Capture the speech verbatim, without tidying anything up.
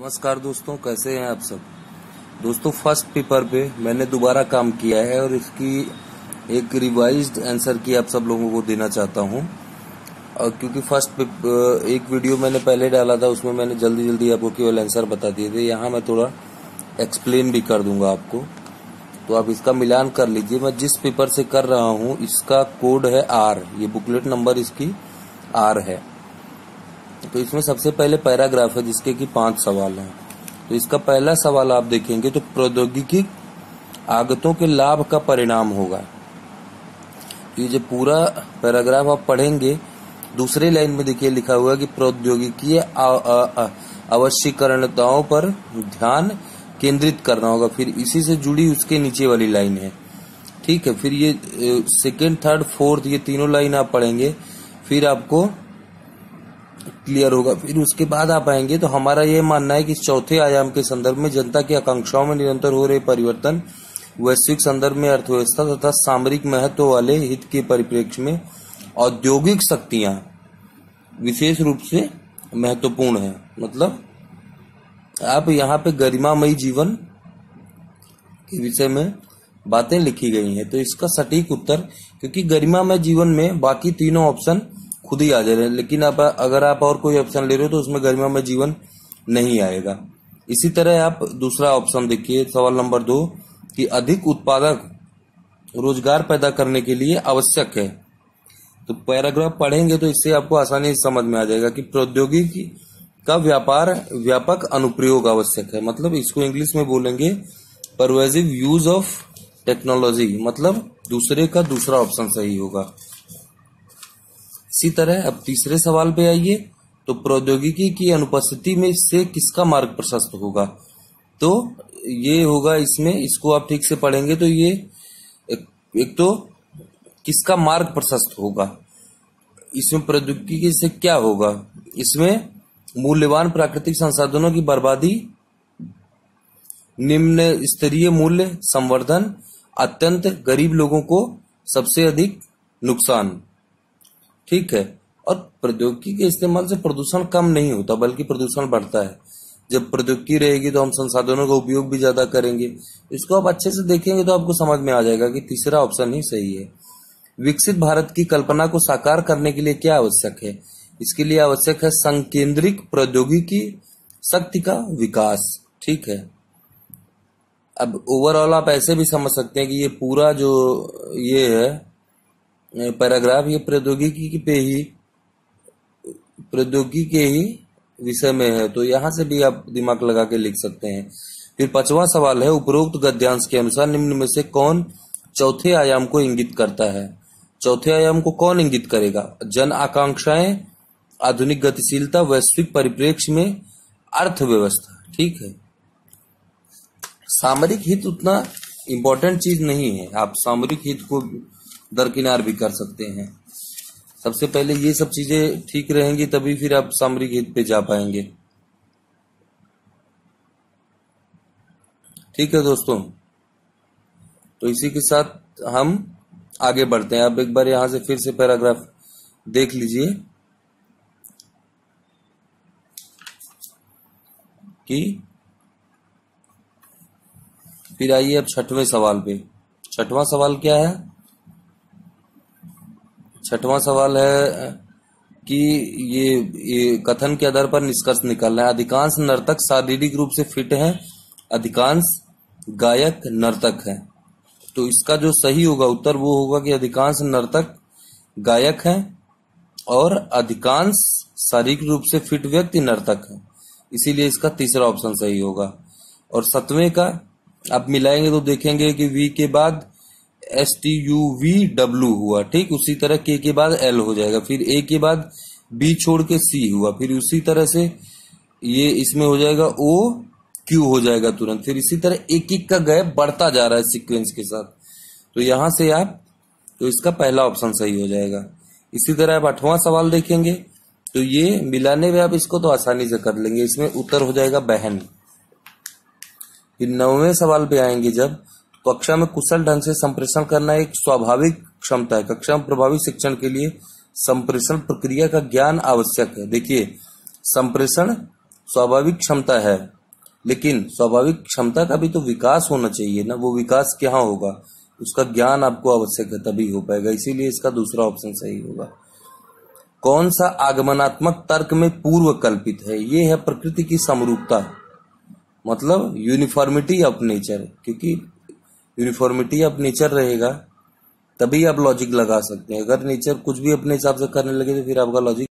नमस्कार दोस्तों, कैसे हैं आप सब। दोस्तों, फर्स्ट पेपर पे मैंने दोबारा काम किया है और इसकी एक रिवाइज्ड आंसर की आप सब लोगों को देना चाहता हूं। और क्योंकि फर्स्ट पेपर एक वीडियो मैंने पहले डाला था, उसमें मैंने जल्दी जल्दी आपको केवल आंसर बता दिए थे। यहाँ मैं थोड़ा एक्सप्लेन भी कर दूंगा आपको, तो आप इसका मिलान कर लीजिए। मैं जिस पेपर से कर रहा हूँ इसका कोड है आर, ये बुकलेट नंबर इसकी आर है। तो इसमें सबसे पहले पैराग्राफ है जिसके कि पांच सवाल हैं। तो इसका पहला सवाल आप देखेंगे तो प्रौद्योगिकी आगतों के लाभ का परिणाम होगा। ये जो पूरा पैराग्राफ आप पढ़ेंगे, दूसरे लाइन में देखिए लिखा हुआ है कि प्रौद्योगिकी आवश्यकताओं पर ध्यान केंद्रित करना होगा। फिर इसी से जुड़ी उसके नीचे वाली लाइन है, ठीक है। फिर ये सेकेंड, थर्ड, फोर्थ, ये तीनों लाइन आप पढ़ेंगे, फिर आपको क्लियर होगा। फिर उसके बाद आप आएंगे तो हमारा ये मानना है कि चौथे आयाम के संदर्भ में जनता की आकांक्षाओं में निरंतर हो रहे परिवर्तन, वैश्विक संदर्भ में अर्थव्यवस्था तथा सामरिक महत्व वाले हित के परिप्रेक्ष्य में औद्योगिक शक्तियां विशेष रूप से महत्वपूर्ण है। मतलब आप यहाँ पे गरिमामयी जीवन के विषय में बातें लिखी गई हैं। तो इसका सटीक उत्तर, क्योंकि गरिमामय जीवन में बाकी तीनों ऑप्शन खुद ही आ जा रहे हैं, लेकिन आप अगर आप और कोई ऑप्शन ले रहे हो तो उसमें गरिमामय जीवन नहीं आएगा। इसी तरह आप दूसरा ऑप्शन देखिए, सवाल नंबर दो, कि अधिक उत्पादक रोजगार पैदा करने के लिए आवश्यक है। तो पैराग्राफ पढ़ेंगे तो इससे आपको आसानी से समझ में आ जाएगा कि प्रौद्योगिकी का व्यापार व्यापक अनुप्रयोग आवश्यक है। मतलब इसको इंग्लिश में बोलेंगे परवेसिव यूज ऑफ टेक्नोलॉजी, मतलब दूसरे का दूसरा ऑप्शन सही होगा। इसी तरह अब तीसरे सवाल पे आइए, तो प्रौद्योगिकी की अनुपस्थिति में इससे किसका मार्ग प्रशस्त होगा। तो ये होगा इसमें, इसको आप ठीक से पढ़ेंगे तो ये एक, एक तो किसका मार्ग प्रशस्त होगा, इसमें प्रौद्योगिकी से क्या होगा। इसमें मूल्यवान प्राकृतिक संसाधनों की बर्बादी, निम्न स्तरीय मूल्य संवर्धन, अत्यंत गरीब लोगों को सबसे अधिक नुकसान, ठीक है। और प्रौद्योगिकी के इस्तेमाल से प्रदूषण कम नहीं होता बल्कि प्रदूषण बढ़ता है। जब प्रौद्योगिकी रहेगी तो हम संसाधनों का उपयोग भी ज्यादा करेंगे। इसको आप अच्छे से देखेंगे तो आपको समझ में आ जाएगा कि तीसरा ऑप्शन ही सही है। विकसित भारत की कल्पना को साकार करने के लिए क्या आवश्यक है। इसके लिए आवश्यक है संकेंद्रित प्रौद्योगिकी शक्ति का विकास, ठीक है। अब ओवरऑल आप ऐसे भी समझ सकते हैं कि ये पूरा जो ये है पैराग्राफ, ये प्रौद्योगिकी पे ही प्रौद्योगिकी के ही विषय में है। तो यहां से भी आप दिमाग लगा के लिख सकते हैं। फिर पांचवा सवाल है, उपरोक्त गद्यांश के अनुसार निम्न में से कौन चौथे आयाम को इंगित करता है। चौथे आयाम को कौन इंगित करेगा। जन आकांक्षाएं, आधुनिक गतिशीलता, वैश्विक परिप्रेक्ष्य में अर्थव्यवस्था, ठीक है। सामरिक हित उतना इंपॉर्टेंट चीज नहीं है, आप सामरिक हित को दरकिनार भी कर सकते हैं। सबसे पहले ये सब चीजें ठीक रहेंगी तभी फिर आप सामरिक हित पे जा पाएंगे, ठीक है दोस्तों। तो इसी के साथ हम आगे बढ़ते हैं। आप एक बार यहां से फिर से पैराग्राफ देख लीजिए कि फिर आइए अब छठवें सवाल पे। छठवां सवाल क्या है। छठवां सवाल है कि ये, ये कथन के आधार पर निष्कर्ष निकालना है। अधिकांश नर्तक शारीरिक रूप से फिट हैं, अधिकांश गायक नर्तक हैं। तो इसका जो सही होगा उत्तर वो होगा कि अधिकांश नर्तक गायक हैं और अधिकांश शारीरिक रूप से फिट व्यक्ति नर्तक हैं। इसीलिए इसका तीसरा ऑप्शन सही होगा। और सतवें का आप मिलाएंगे तो देखेंगे कि वी के बाद S T U V W हुआ, ठीक। उसी तरह के के बाद एल हो जाएगा, फिर ए के बाद बी छोड़ के सी हुआ, फिर उसी तरह से ये इसमें हो जाएगा ओ क्यू हो जाएगा तुरंत। फिर इसी तरह एक एक का गैप बढ़ता जा रहा है सीक्वेंस के साथ। तो यहां से आप, तो इसका पहला ऑप्शन सही हो जाएगा। इसी तरह आप आठवां सवाल देखेंगे तो ये मिलाने में आप इसको तो आसानी से कर लेंगे, इसमें उत्तर हो जाएगा बहन। फिर नौवें सवाल पे आएंगे जब, कक्षा में कुशल ढंग से संप्रेषण करना एक स्वाभाविक क्षमता है। कक्षा में प्रभावी शिक्षण के लिए संप्रेषण प्रक्रिया का ज्ञान आवश्यक है। देखिए, संप्रेषण स्वाभाविक क्षमता है, लेकिन स्वाभाविक क्षमता का भी तो विकास होना चाहिए ना। वो विकास क्या होगा, उसका ज्ञान आपको आवश्यक है, तभी हो पाएगा। इसीलिए इसका दूसरा ऑप्शन सही होगा। कौन सा आगमनात्मक तर्क में पूर्व कल्पित है? ये है प्रकृति की समरूपता, मतलब यूनिफॉर्मिटी ऑफ नेचर। क्योंकि यूनिफॉर्मिटी ऑफ नेचर रहेगा तभी आप लॉजिक लगा सकते हैं। अगर नेचर कुछ भी अपने हिसाब से करने लगे तो फिर आपका लॉजिक